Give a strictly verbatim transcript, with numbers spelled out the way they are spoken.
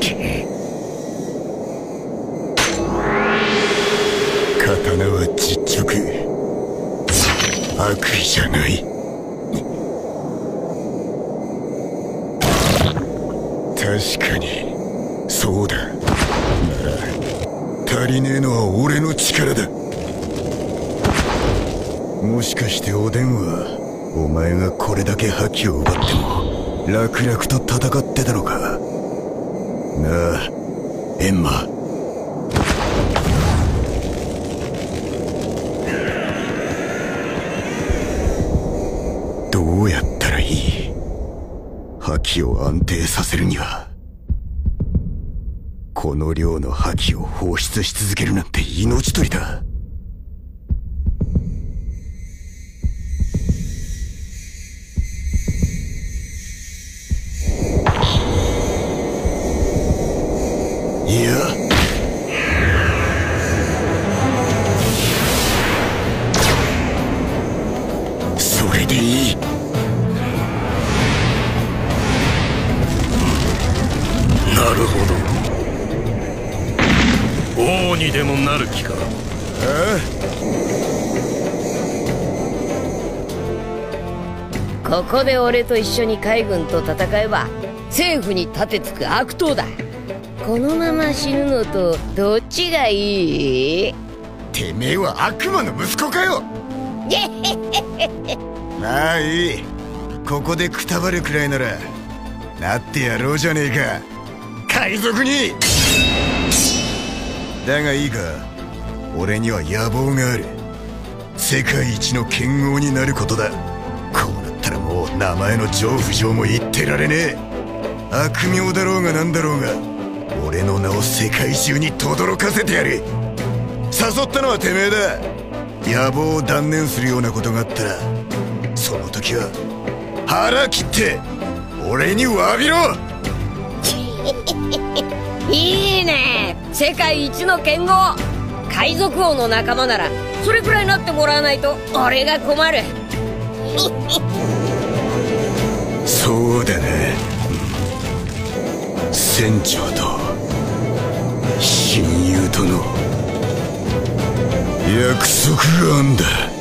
刀は実直、悪意じゃない。確かにそうだ。なら足りねえのは俺の力だ。もしかしておでんはお前がこれだけ覇気を奪っても楽々と戦ってたのかなあ、エンマ。どうやったらいい？覇気を安定させるには、この量の覇気を放出し続けるなんて命取りだ。いや、それでいい。 なるほど。王にでもなる気か。 ああ、ここで俺と一緒に海軍と戦えば政府に盾つく悪党だ。このまま死ぬのとどっちがいい？ てめえは悪魔の息子かよ。まあいい、ここでくたばるくらいならなってやろうじゃねえか、海賊に。だがいいか、俺には野望がある。世界一の剣豪になることだ。こうなったらもう名前の上不上も言ってられねえ。悪名だろうがなんだろうが、俺の名を世界中に轟かせてやる。誘ったのはてめえだ。野望を断念するようなことがあったら、その時は腹切って俺に詫びろ。 いいね、世界一の剣豪。海賊王の仲間ならそれくらいなってもらわないと俺が困る。 そうだな、船長と親友との約束があんだ。